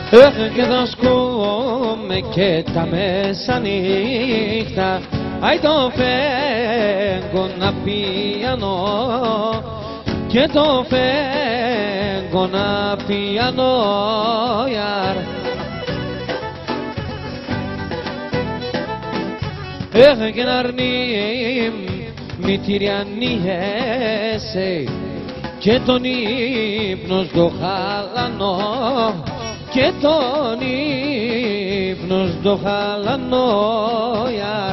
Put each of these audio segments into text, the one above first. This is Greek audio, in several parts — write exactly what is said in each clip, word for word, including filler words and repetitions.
Έχ και θα σκούμε και τα μεσανύχτα, αι το φέγγω να πιανώ και το φέγγω να πιανώ γιαρ. Έχ και να αρνεί μητηριανίεσαι και τον ύπνο στο χαλανό και τον ύπνο στο χαλανό γιαρ.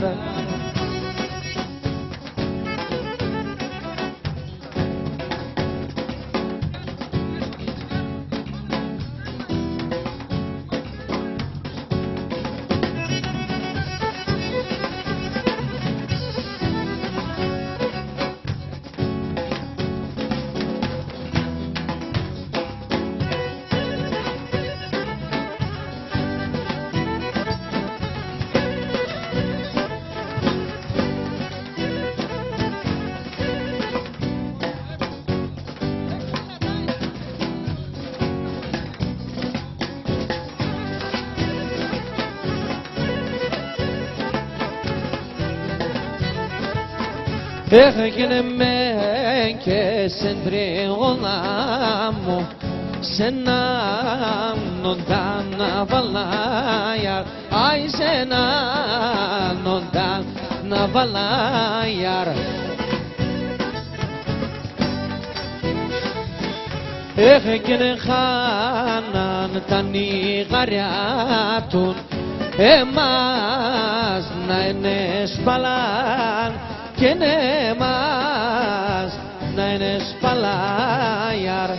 Έχγαινε με και σε τρίγωνα μου σε έναν οντάνα βαλάιαρ, άι σε έναν οντάνα βαλάιαρ. Έχγαινε χάναν τα νιγαριά του εμάς να είναι σπαλάν και ναι μας να είναι σπαλάιαρ.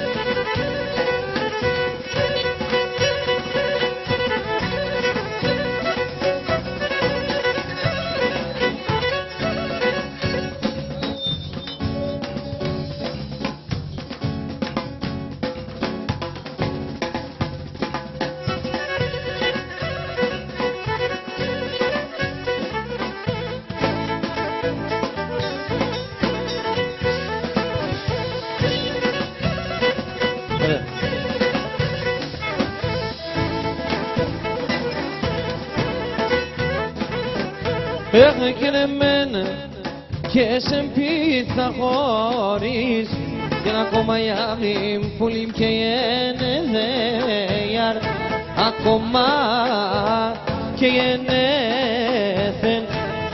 Έχγαινε μεν και σε πίθα χωρίς και ακόμα η άβη πουλήμ και η ενεδέιαρ, ακόμα και η ενέθεν.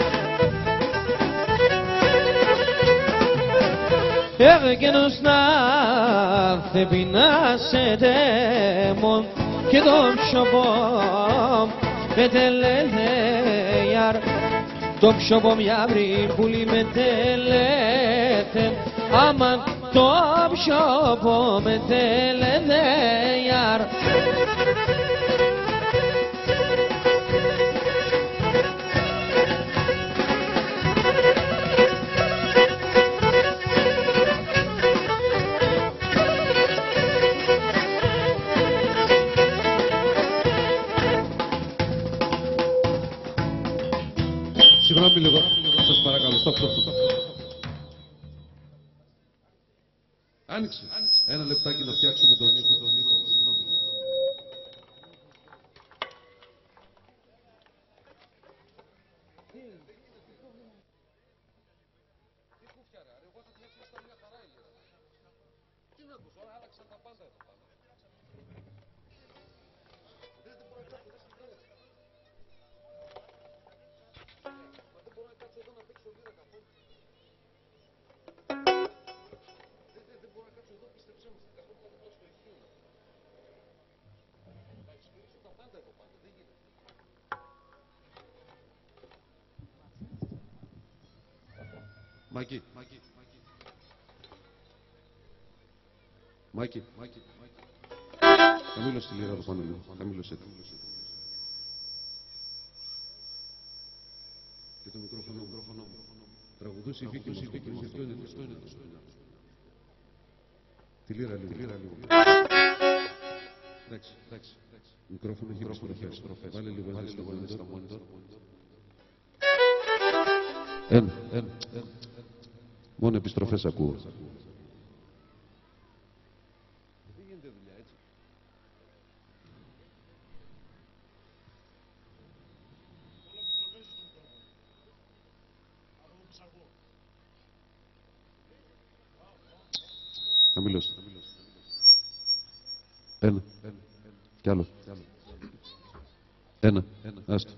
Έχγαινε να θεπινάσετε μον και το ψωπό πετελεδέιαρ. Το ψωπό μια βρύμπουλη με τελέθεν, αμάν το ψωπό με τελεδέιαρ. Συγγνώμη λίγο, σας παρακαλώ, στοπ, στοπ, στοπ. Άνοιξε. Ένα λεπτάκι να φτιάξουμε τον ήχο, τον ήχο. Συγγνώμη. Μάκη, Μάκη, Μάκη, Μάκη, χαμήλωσε τη λίρα από πάνω λίγο, χαμήλωσε το. Και το μικρόφωνο, μικρόφωνο, τραγουδούσε η Βίκη, η Βίκη, αυτό είναι, αυτό είναι. Τη λίρα λίγο, τη λίρα λίγο. Εντάξει, εντάξει, μικρόφωνο γύρω στροφές, βάλε λίγο ένα στο monitor. Ένα, ένα, ένα. Μόνο επιστροφές ακούω. Δεν γίνεται δουλειά έτσι. Χαμηλώστε. Ένα. Κι άλλο. Ένα. Άστο.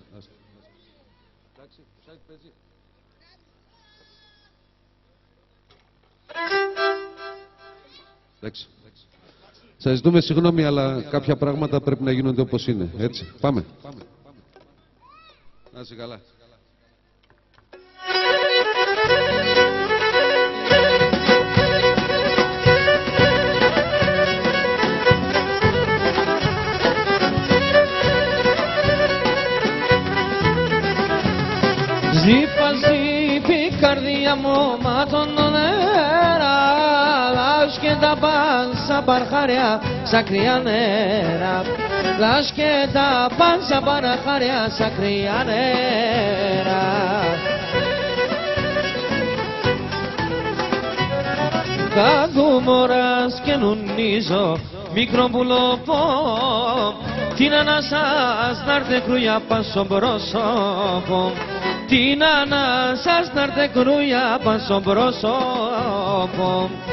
Εντάξει. Σας ζητούμε συγγνώμη, αλλά κάποια πράγματα πρέπει να γίνονται όπως είναι. Έτσι. Πάμε. Να είσαι καλά. Ζήπα, ζήπη, καρδιά μου, ματώνω νερά, λάσκετα πάνσα παρχάρια, σαν κρύα νερά, λάσκετα πάνσα παρχάρια, σαν κρύα νερά. Κακούμορας και νουνίζω, μικρό πουλοπό, την ανάσας να'ρθε κρούια πας στο πρόσωπο, την ανάσας να'ρθε κρούια πας στο πρόσωπο.